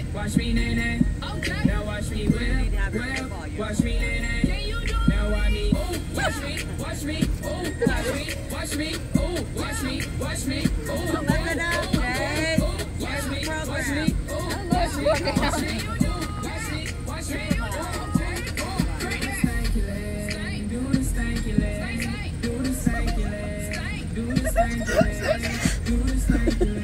Watch me, nay. Okay. Now watch me whip. Watch me, nay. Can you do it? Now watch me. Watch me. Watch me. Watch me. Watch me. Watch me. Watch me. Look it up, Jay. Watch me. Watch me. Watch me. Watch me. Watch me. Do the stanky leg. Do the stanky leg. Do the stanky leg. Do the stanky leg.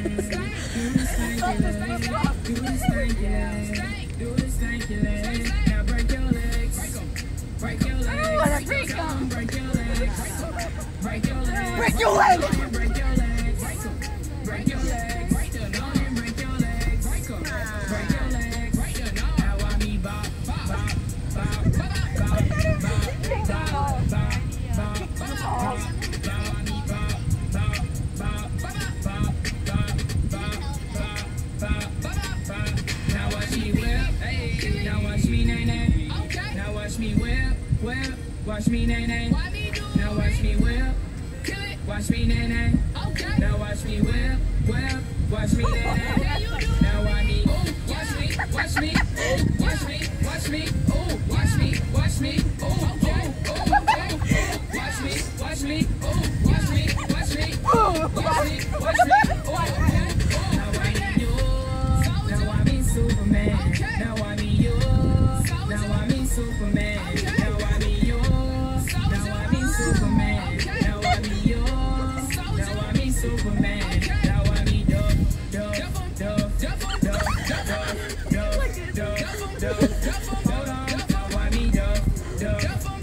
Do the stanky leg. Do the stanky leg. Now break your legs. Break your legs. Break your legs. Break your legs. Break your leg. Break your legs. Break your legs. Break your legs. Break your legs. Break your legs. Now I me bop, bop, bop, bop, bop, bop, bop, bop, bop. Now I me bop, bop, bop, bop, bop, bop, bop, bop, bop. Now watch me whip. Now watch me nay. Now watch me whip. Watch me nay. Now watch me whip. Watch me nay. Now watch me whip. Watch me nay. Now watch me. Watch me. Watch me. Watch me. Watch me. Watch me. Watch me. Watch me. Watch me. Watch me. Watch me. Watch me. Now I be yours. Now I be Superman. Now I be yours. Now I be Superman. Now I be yours. Now I be Superman. Now I be yours. Now I be Superman. Now I be dub. Hold on. Now I be dub. Now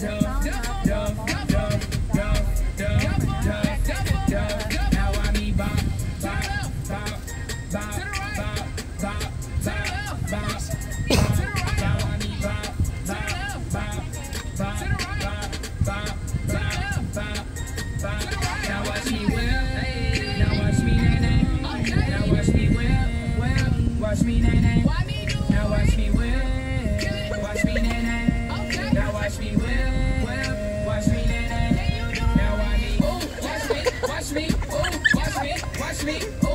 I be bop, bop, bop, bop, bop, bop, bop, bop. Now I be bop, bop, bop, bop, bop, bop, bop, bop. Now watch me whip. Now watch me nay. Now watch me whip. Watch me nay. Now watch me whip. Watch me nay. Now watch me whip. Watch me nay. Now watch me. Watch me. Watch me. Watch me. Watch me.